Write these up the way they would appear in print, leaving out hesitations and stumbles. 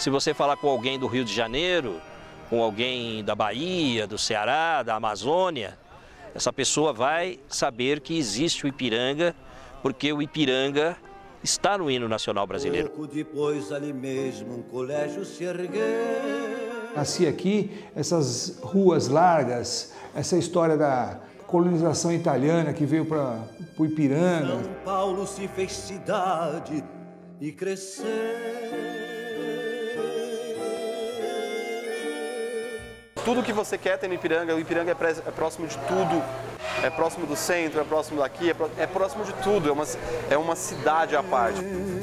Se você falar com alguém do Rio de Janeiro, com alguém da Bahia, do Ceará, da Amazônia, essa pessoa vai saber que existe o Ipiranga, porque o Ipiranga está no hino nacional brasileiro. Pouco depois, ali mesmo, um colégio se ergueu. Nasci aqui, essas ruas largas, essa história da colonização italiana que veio para o Ipiranga. São Paulo se fez cidade e cresceu. Tudo que você quer tem no Ipiranga, o Ipiranga é próximo de tudo, é próximo do centro, é próximo daqui, é próximo de tudo, é uma cidade à parte.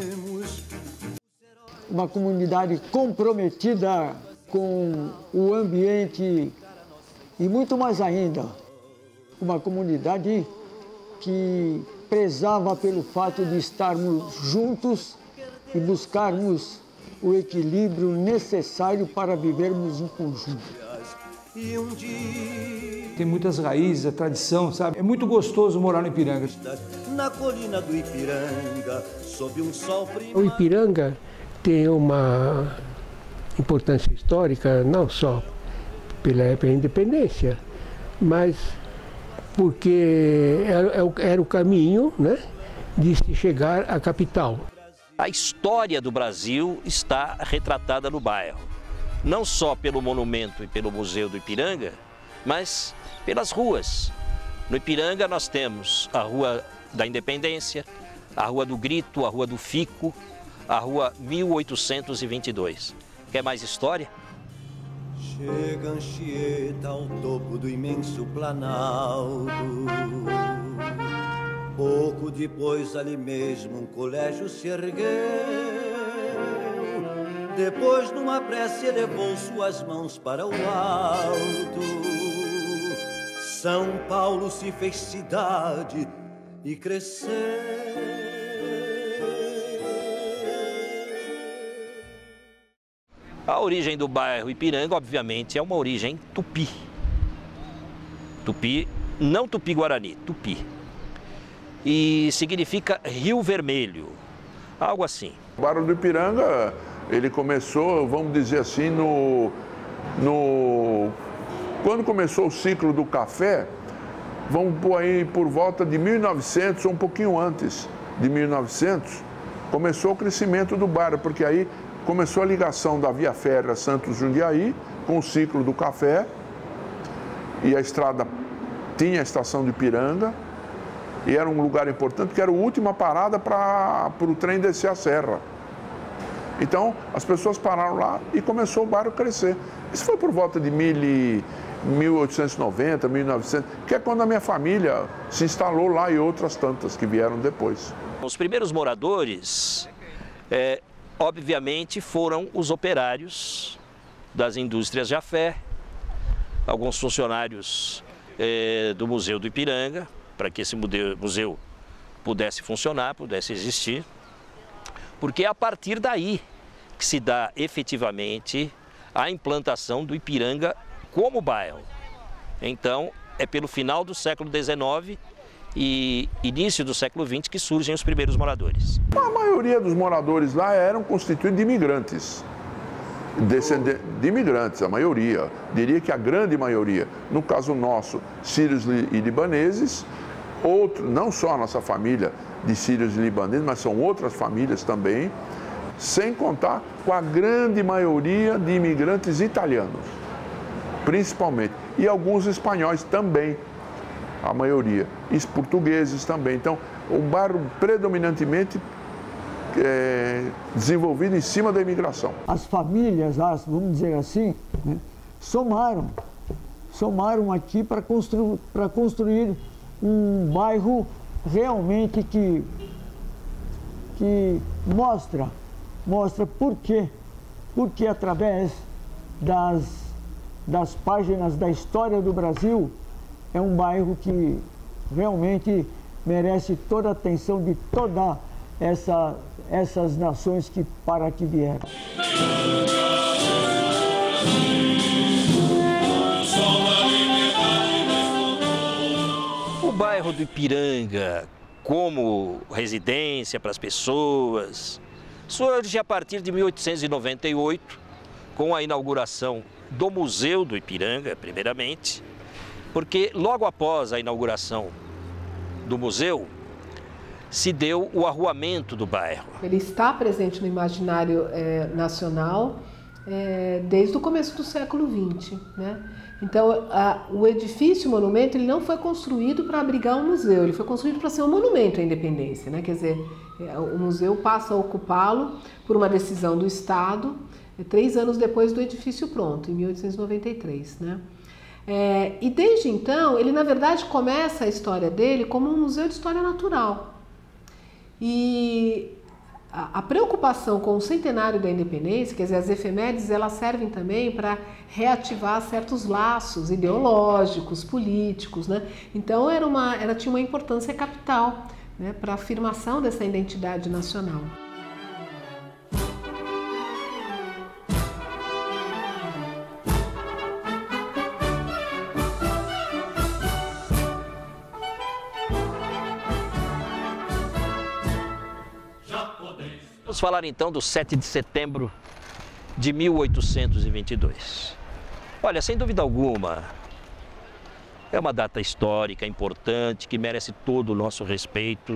Uma comunidade comprometida com o ambiente e muito mais ainda, uma comunidade que prezava pelo fato de estarmos juntos e buscarmos o equilíbrio necessário para vivermos em conjunto. Tem muitas raízes, a tradição, sabe? É muito gostoso morar no Ipiranga. Na colina do Ipiranga, sob um sol primário. O Ipiranga tem uma importância histórica, não só pela época da independência, mas porque era o caminho, né, de se chegar à capital. A história do Brasil está retratada no bairro. Não só pelo monumento e pelo Museu do Ipiranga, mas pelas ruas. No Ipiranga nós temos a Rua da Independência, a Rua do Grito, a Rua do Fico, a Rua 1822. Quer mais história? Chega Anchieta ao topo do imenso Planalto. Pouco depois, ali mesmo, um colégio se ergueu. Depois, numa prece, elevou suas mãos para o alto. São Paulo se fez cidade e cresceu. A origem do bairro Ipiranga, obviamente, é uma origem tupi. Tupi, não tupi-guarani, tupi. E significa Rio Vermelho, algo assim. O bairro do Ipiranga, ele começou, vamos dizer assim, quando começou o ciclo do café, vamos pôr aí por volta de 1900 ou um pouquinho antes de 1900, começou o crescimento do bairro, porque aí começou a ligação da Via Férrea Santos-Jundiaí com o ciclo do café, e a estrada tinha a estação de Ipiranga, e era um lugar importante, porque era a última parada para o trem descer a serra. Então, as pessoas pararam lá e começou o bairro a crescer. Isso foi por volta de 1890, 1900, que é quando a minha família se instalou lá e outras tantas que vieram depois. Os primeiros moradores, obviamente, foram os operários das indústrias Jafé, alguns funcionários do Museu do Ipiranga, para que esse museu pudesse funcionar, pudesse existir. Porque é a partir daí que se dá efetivamente a implantação do Ipiranga como bairro. Então, é pelo final do século XIX e início do século XX que surgem os primeiros moradores. A maioria dos moradores lá eram constituídos de imigrantes. De imigrantes, a maioria. Diria que a grande maioria. No caso nosso, sírios e libaneses. Não só a nossa família de sírios e libaneses, mas são outras famílias também, sem contar com a grande maioria de imigrantes italianos, principalmente, e alguns espanhóis também, a maioria, e portugueses também. Então, o bairro predominantemente desenvolvido em cima da imigração. As famílias, vamos dizer assim, né, somaram aqui para construir um bairro realmente que mostra por quê através das páginas da história do Brasil é um bairro que realmente merece toda a atenção de todas essas nações que para aqui vieram. O bairro do Ipiranga, como residência para as pessoas, surge a partir de 1898, com a inauguração do Museu do Ipiranga, primeiramente, porque logo após a inauguração do museu, se deu o arruamento do bairro. Ele está presente no imaginário nacional desde o começo do século XX, né? Então, o edifício, o monumento, ele não foi construído para abrigar um museu, ele foi construído para ser um monumento à independência, né? Quer dizer, o museu passa a ocupá-lo por uma decisão do Estado, 3 anos depois do edifício pronto, em 1893, né? E desde então, ele na verdade começa a história dele como um museu de história natural. E a preocupação com o centenário da independência, quer dizer, as efemérides, elas servem também para reativar certos laços ideológicos, políticos, né? Então ela tinha uma importância capital, né, para a afirmação dessa identidade nacional. Vamos falar então do 7 de setembro de 1822. Olha, sem dúvida alguma, é uma data histórica importante que merece todo o nosso respeito.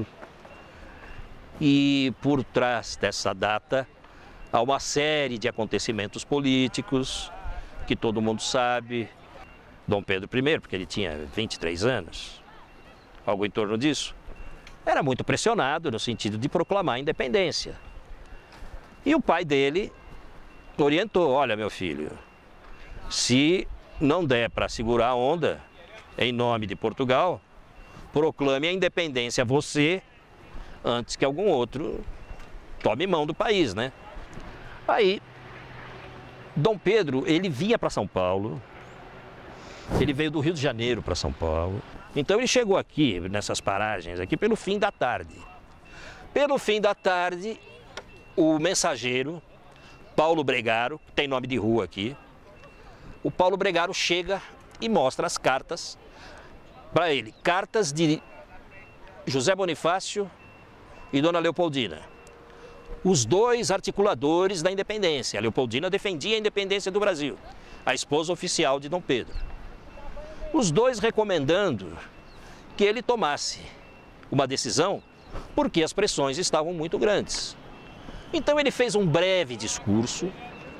E por trás dessa data há uma série de acontecimentos políticos que todo mundo sabe. Dom Pedro I, porque ele tinha 23 anos, algo em torno disso, era muito pressionado no sentido de proclamar a independência. E o pai dele orientou: olha, meu filho, se não der para segurar a onda, em nome de Portugal, proclame a independência você antes que algum outro tome mão do país, né? Aí, Dom Pedro, ele vinha para São Paulo, ele veio do Rio de Janeiro para São Paulo, então ele chegou aqui, nessas paragens aqui, pelo fim da tarde. Pelo fim da tarde, o mensageiro, Paulo Bregaro, que tem nome de rua aqui, o Paulo Bregaro chega e mostra as cartas para ele. Cartas de José Bonifácio e Dona Leopoldina. Os dois articuladores da independência. A Leopoldina defendia a independência do Brasil, a esposa oficial de Dom Pedro. Os dois recomendando que ele tomasse uma decisão porque as pressões estavam muito grandes. Então ele fez um breve discurso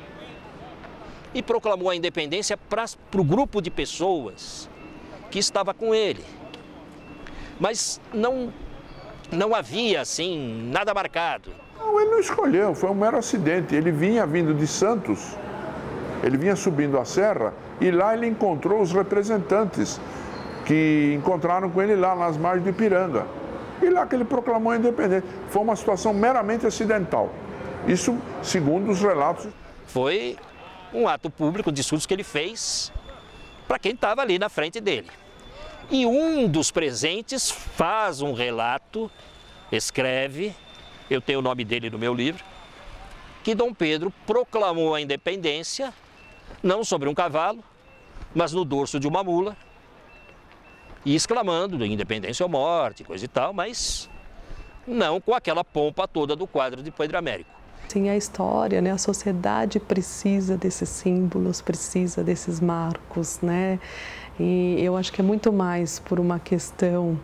e proclamou a independência para o grupo de pessoas que estava com ele. Mas não havia, assim, nada marcado. Não, ele não escolheu, foi um mero acidente. Ele vinha vindo de Santos, ele vinha subindo a serra e lá ele encontrou os representantes que encontraram com ele lá nas margens do Ipiranga. E lá que ele proclamou a independência. Foi uma situação meramente acidental. Isso segundo os relatos. Foi um ato público, um discurso que ele fez para quem estava ali na frente dele. E um dos presentes faz um relato, escreve, eu tenho o nome dele no meu livro, que Dom Pedro proclamou a independência, não sobre um cavalo, mas no dorso de uma mula, e exclamando independência ou morte, coisa e tal, mas não com aquela pompa toda do quadro de Pedro Américo. Sim, a história, né? A sociedade precisa desses símbolos, precisa desses marcos, né? E eu acho que é muito mais por uma questão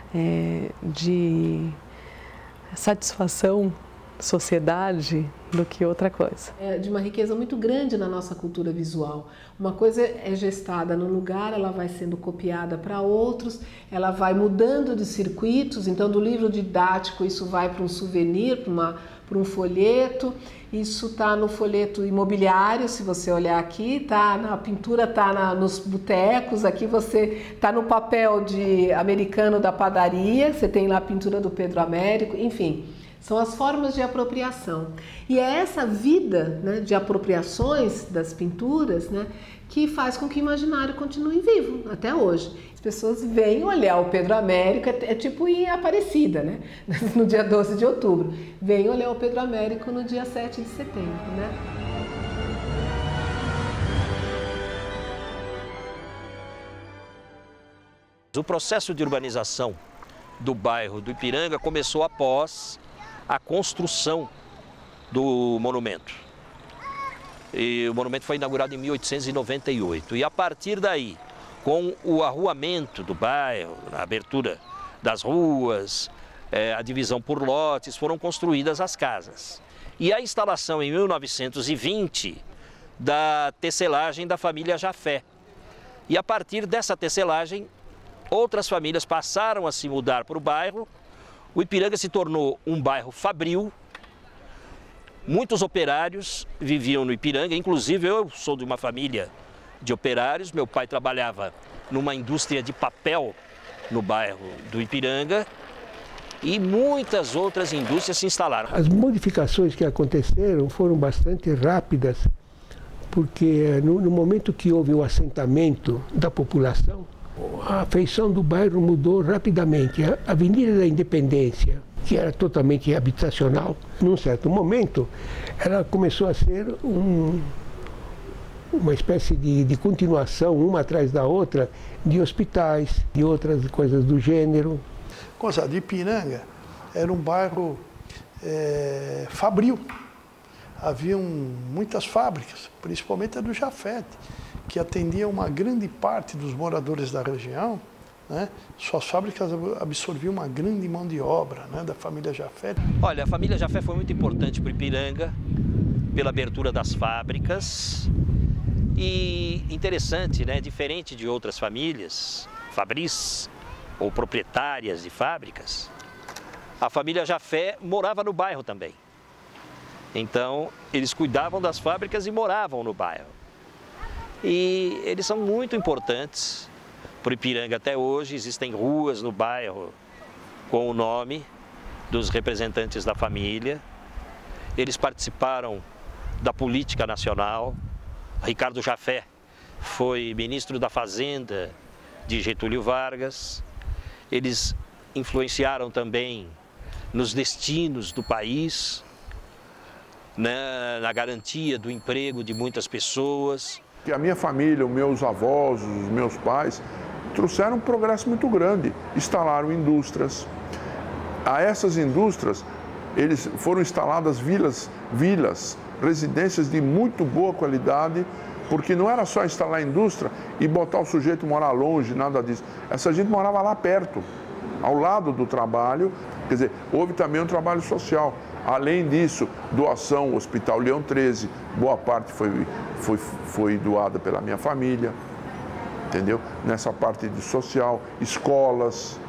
de satisfação sociedade do que outra coisa. É de uma riqueza muito grande na nossa cultura visual. Uma coisa é gestada num lugar, ela vai sendo copiada para outros, ela vai mudando de circuitos, então do livro didático isso vai para um souvenir, para um folheto, isso está no folheto imobiliário, se você olhar aqui, tá na pintura, está nos botecos, aqui você está no papel de americano da padaria, você tem lá a pintura do Pedro Américo, enfim. São as formas de apropriação. E é essa vida, né, de apropriações das pinturas, né, que faz com que o imaginário continue vivo até hoje. As pessoas vêm olhar o Pedro Américo, é tipo em Aparecida, né, no dia 12 de outubro. Vêm olhar o Pedro Américo no dia 7 de setembro. Né? O processo de urbanização do bairro do Ipiranga começou após a construção do monumento. E o monumento foi inaugurado em 1898. E a partir daí, com o arruamento do bairro, a abertura das ruas, a divisão por lotes, foram construídas as casas. E a instalação em 1920 da tecelagem da família Jafé. E a partir dessa tecelagem, outras famílias passaram a se mudar para o bairro. O Ipiranga se tornou um bairro fabril. Muitos operários viviam no Ipiranga, inclusive eu sou de uma família de operários. Meu pai trabalhava numa indústria de papel no bairro do Ipiranga e muitas outras indústrias se instalaram. As modificações que aconteceram foram bastante rápidas, porque no momento que houve o assentamento da população, a feição do bairro mudou rapidamente. A Avenida da Independência, que era totalmente habitacional, num certo momento, ela começou a ser uma espécie de continuação, uma atrás da outra, de hospitais, de outras coisas do gênero. Gonçalo, Ipiranga era um bairro fabril. Haviam muitas fábricas, principalmente a do Jafé, que atendia uma grande parte dos moradores da região, né? Suas fábricas absorviam uma grande mão de obra, né, da família Jafé. Olha, a família Jafé foi muito importante para o Ipiranga, pela abertura das fábricas. E interessante, né, diferente de outras famílias, fabris ou proprietárias de fábricas, a família Jafé morava no bairro também. Então, eles cuidavam das fábricas e moravam no bairro. E eles são muito importantes para o Ipiranga até hoje. Existem ruas no bairro com o nome dos representantes da família. Eles participaram da política nacional. Ricardo Jafé foi ministro da Fazenda de Getúlio Vargas. Eles influenciaram também nos destinos do país, na garantia do emprego de muitas pessoas. A minha família, os meus avós, os meus pais, trouxeram um progresso muito grande, instalaram indústrias. A essas indústrias, foram instaladas vilas, residências de muito boa qualidade, porque não era só instalar a indústria e botar o sujeito morar longe, nada disso. Essa gente morava lá perto, ao lado do trabalho. Quer dizer, houve também um trabalho social. Além disso, doação, o Hospital Leão 13, boa parte foi doada pela minha família, entendeu? Nessa parte de social, escolas.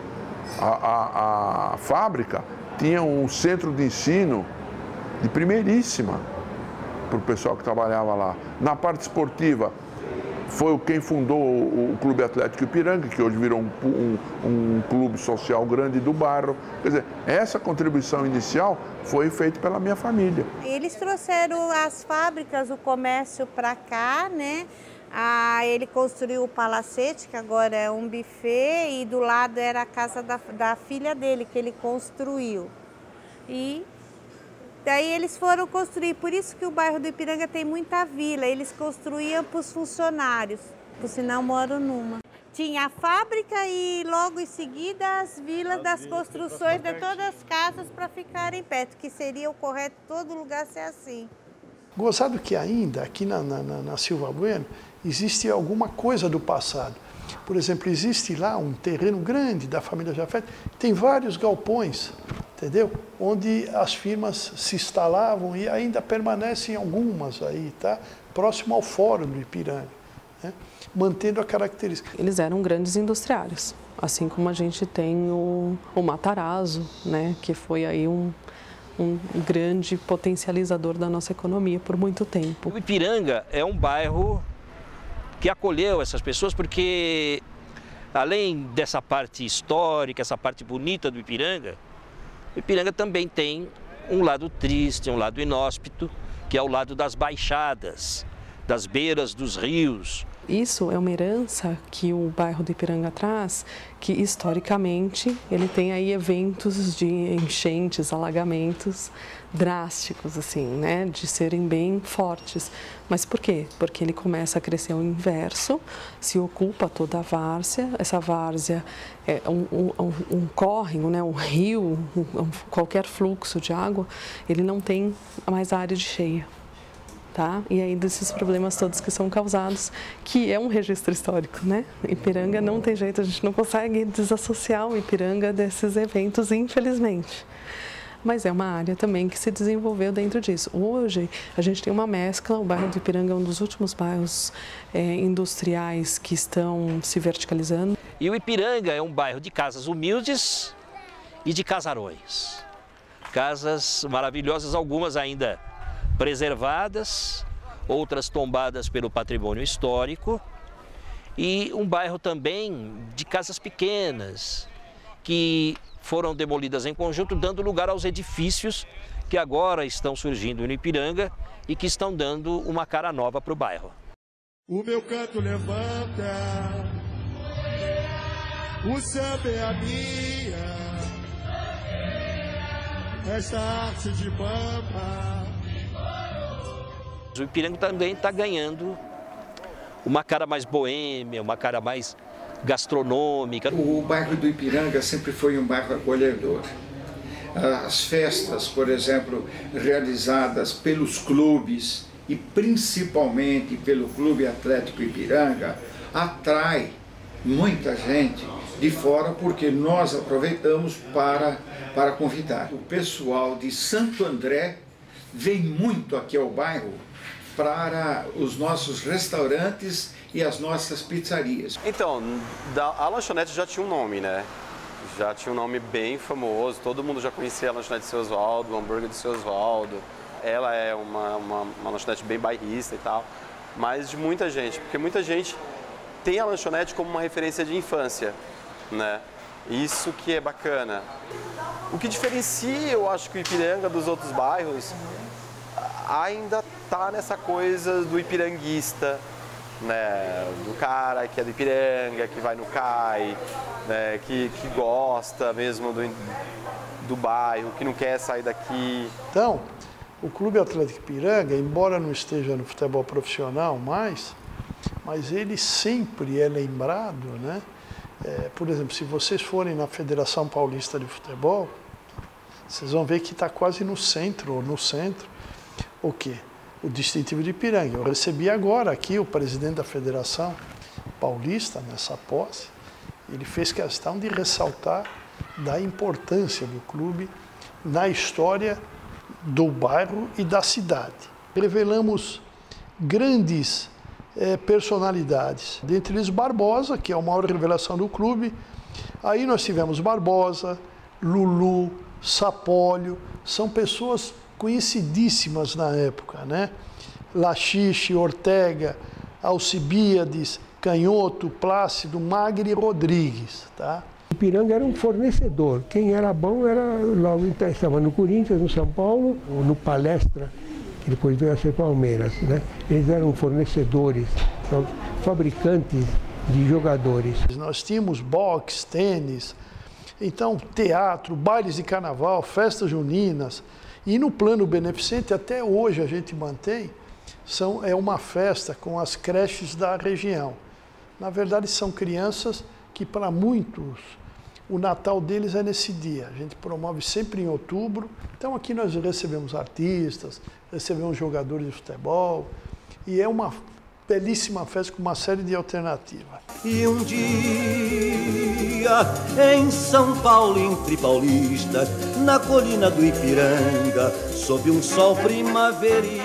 A fábrica tinha um centro de ensino de primeiríssima para o pessoal que trabalhava lá. Na parte esportiva, foi quem fundou o Clube Atlético Ipiranga, que hoje virou um clube social grande do bairro. Quer dizer, essa contribuição inicial foi feita pela minha família. Eles trouxeram as fábricas, o comércio para cá, né? Ele construiu o palacete, que agora é um buffet, e do lado era a casa da filha dele, que ele construiu. E daí eles foram construir, por isso que o bairro do Ipiranga tem muita vila, eles construíam para os funcionários, por sinal moram numa. Tinha a fábrica e logo em seguida as vilas das construções de todas as casas para ficarem perto, que seria o correto todo lugar ser assim. Gozado que ainda, aqui na Silva Bueno, existe alguma coisa do passado. Por exemplo, existe lá um terreno grande da família Jafé, tem vários galpões, entendeu? Onde as firmas se instalavam e ainda permanecem algumas aí, tá? Próximo ao Fórum do Ipiranga, né? Mantendo a característica. Eles eram grandes industriários, assim como a gente tem o Matarazzo, né? Que foi aí um grande potencializador da nossa economia por muito tempo. O Ipiranga é um bairro que acolheu essas pessoas porque, além dessa parte histórica, essa parte bonita do Ipiranga, o Ipiranga também tem um lado triste, um lado inóspito, que é o lado das baixadas, das beiras dos rios, isso é uma herança que o bairro do Ipiranga traz, que historicamente ele tem aí eventos de enchentes, alagamentos drásticos, assim, né, de serem bem fortes. Mas por quê? Porque ele começa a crescer ao inverso, se ocupa toda a várzea, essa várzea é um córrego, né, um rio, qualquer fluxo de água, ele não tem mais área de cheia. Tá? E aí desses problemas todos que são causados, que é um registro histórico, né? Ipiranga não tem jeito, a gente não consegue desassociar o Ipiranga desses eventos, infelizmente. Mas é uma área também que se desenvolveu dentro disso. Hoje, a gente tem uma mescla, o bairro do Ipiranga é um dos últimos bairros industriais que estão se verticalizando. E o Ipiranga é um bairro de casas humildes e de casarões. Casas maravilhosas, algumas ainda preservadas, outras tombadas pelo patrimônio histórico, e um bairro também de casas pequenas, que foram demolidas em conjunto, dando lugar aos edifícios que agora estão surgindo no Ipiranga e que estão dando uma cara nova para o bairro. O meu canto levanta, o samba é a minha, esta arte de bamba. O Ipiranga também está ganhando uma cara mais boêmia, uma cara mais gastronômica. O bairro do Ipiranga sempre foi um bairro acolhedor. As festas, por exemplo, realizadas pelos clubes e principalmente pelo Clube Atlético Ipiranga, atrai muita gente de fora porque nós aproveitamos para convidar. O pessoal de Santo André vem muito aqui ao bairro para os nossos restaurantes e as nossas pizzarias. Então, a lanchonete já tinha um nome, né? Já tinha um nome bem famoso, todo mundo já conhecia a lanchonete de Seu Osvaldo, o hambúrguer de Seu Osvaldo. Ela é uma lanchonete bem bairrista e tal, mas de muita gente, porque muita gente tem a lanchonete como uma referência de infância, né? Isso que é bacana. O que diferencia, eu acho, que o Ipiranga dos outros bairros ainda tá nessa coisa do ipiranguista, né? Do cara que é do Ipiranga, que vai no CAI, né? que gosta mesmo do bairro, que não quer sair daqui. Então, o Clube Atlético Ipiranga, embora não esteja no futebol profissional mais, mas ele sempre é lembrado, né? Por exemplo, se vocês forem na Federação Paulista de Futebol, vocês vão ver que está quase no centro, o quê? O distintivo de Ipiranga. Eu recebi agora aqui o presidente da Federação Paulista, nessa posse, ele fez questão de ressaltar da importância do clube na história do bairro e da cidade. Revelamos grandes personalidades, dentre eles Barbosa, que é a maior revelação do clube. Aí nós tivemos Barbosa, Lulu, Sapólio, são pessoas conhecidíssimas na época, né? Lachiche, Ortega, Alcibiades, Canhoto, Plácido, Magri e Rodrigues, tá? O Ipiranga era um fornecedor. Quem era bom era logo estava no Corinthians, no São Paulo, ou no Palestra, que depois veio a ser Palmeiras, né? Eles eram fornecedores, fabricantes de jogadores. Nós tínhamos boxe, tênis, então teatro, bailes de carnaval, festas juninas. E no plano beneficente, até hoje a gente mantém, é uma festa com as creches da região. Na verdade, são crianças que, para muitos, o Natal deles é nesse dia. A gente promove sempre em outubro. Então, aqui nós recebemos artistas, recebemos jogadores de futebol. E é uma belíssima festa com uma série de alternativas. E um dia, em São Paulo, entre paulistas, na colina do Ipiranga, sob um sol primaveril.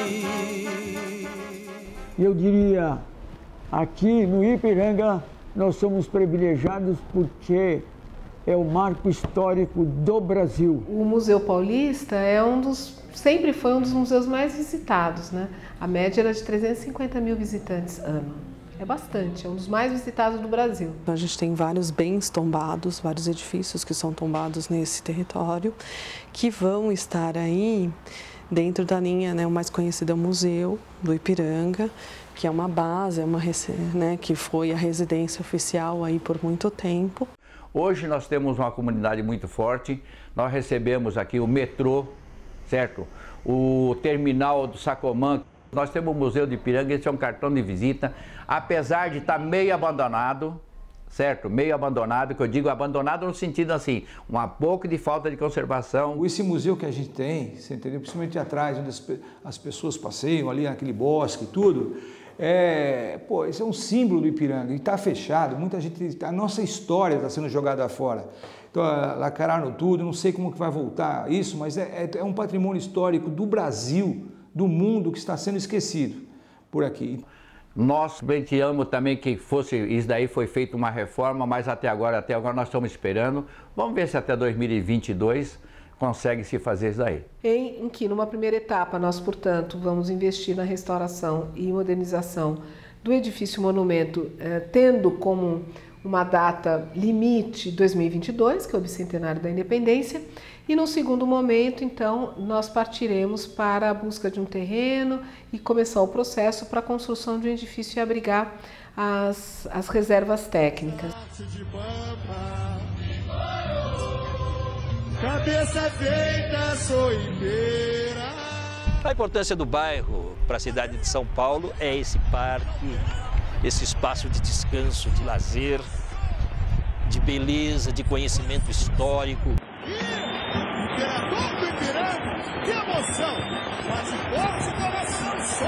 Eu diria, aqui no Ipiranga, nós somos privilegiados porque é o marco histórico do Brasil. O Museu Paulista sempre foi um dos museus mais visitados, né? A média era de 350 mil visitantes ano. É bastante, é um dos mais visitados do Brasil. A gente tem vários bens tombados, vários edifícios que são tombados nesse território, que vão estar aí dentro da linha, né, o mais conhecido é o Museu do Ipiranga, que é uma base, né, que foi a residência oficial aí por muito tempo. Hoje nós temos uma comunidade muito forte, nós recebemos aqui o metrô, certo? O terminal do Sacomã, nós temos o Museu do Ipiranga, esse é um cartão de visita, apesar de estar meio abandonado, certo? Meio abandonado, que eu digo abandonado no sentido assim, um pouco de falta de conservação. Esse museu que a gente tem, você entendeu? Principalmente atrás, onde as pessoas passeiam, ali naquele bosque e tudo, esse é um símbolo do Ipiranga e está fechado, muita gente, a nossa história está sendo jogada fora. Então, lacraram tudo, não sei como que vai voltar isso, mas é um patrimônio histórico do Brasil, do mundo, que está sendo esquecido por aqui. Nós pleiteamos também que isso daí foi feita uma reforma, mas até agora nós estamos esperando. Vamos ver se até 2022 consegue se fazer isso daí. Em que, numa primeira etapa, nós, portanto, vamos investir na restauração e modernização do edifício monumento, tendo como uma data limite 2022, que é o bicentenário da independência, e num segundo momento, então, nós partiremos para a busca de um terreno e começar o processo para a construção de um edifício e abrigar as reservas técnicas. Cabeça feita, soideira. A importância do bairro para a cidade de São Paulo é esse parque, esse espaço de descanso, de lazer, de beleza, de conhecimento histórico. Imperador do Ipiranga, que emoção! Bate forte o coração, só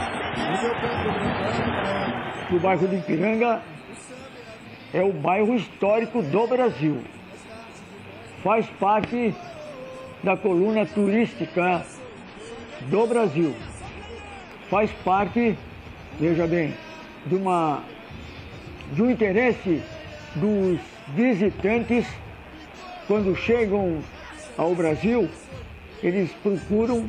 o bairro do Ipiranga é o bairro histórico do Brasil. Faz parte da coluna turística do Brasil. Faz parte, veja bem, de um interesse dos visitantes. Quando chegam ao Brasil, eles procuram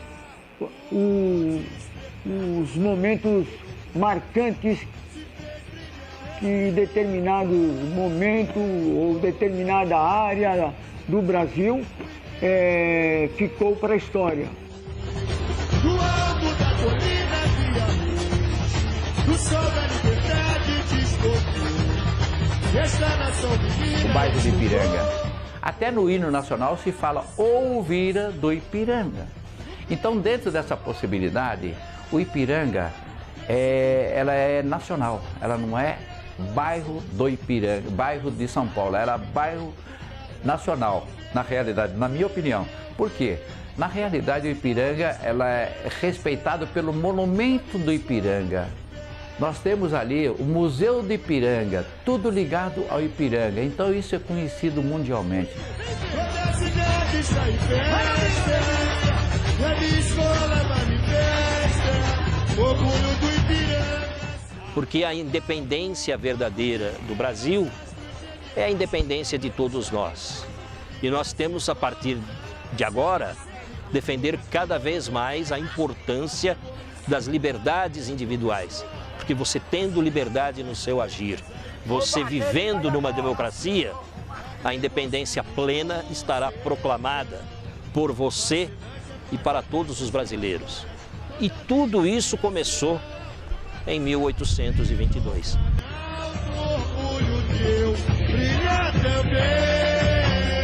os momentos marcantes que determinado momento ou determinada área do Brasil ficou para a história. Do alto da colina de amor, do sol da liberdade te escolheu. Esta nação menina. O bairro do Ipiranga. Até no hino nacional se fala Ouvira do Ipiranga. Então, dentro dessa possibilidade, o Ipiranga ela é nacional, ela não é bairro do Ipiranga, bairro de São Paulo, ela é bairro nacional, na realidade, na minha opinião. Por quê? Na realidade, o Ipiranga ela é respeitado pelo monumento do Ipiranga. Nós temos ali o Museu do Ipiranga, tudo ligado ao Ipiranga, então isso é conhecido mundialmente. Toda a cidade está em festa, e a minha escola manifesta, orgulho do Ipiranga. Porque a independência verdadeira do Brasil é a independência de todos nós. E nós temos, a partir de agora, defender cada vez mais a importância das liberdades individuais. Porque você tendo liberdade no seu agir, você vivendo numa democracia, a independência plena estará proclamada por você e para todos os brasileiros. E tudo isso começou em 1822. Orgulho teu brilha também,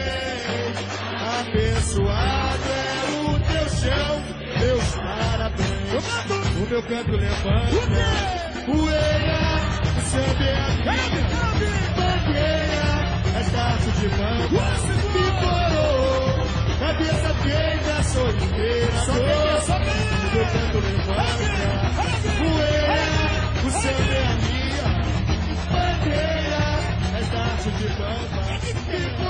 abençoado é o teu chão, meus parabéns. O meu canto levanta, poeira, o samba é a minha bandeira, esta arte de banda me coroou, cabeça feita, solideira, o meu canto levanta, poeira, o samba é a minha bandeira, esta arte de banda me coroou.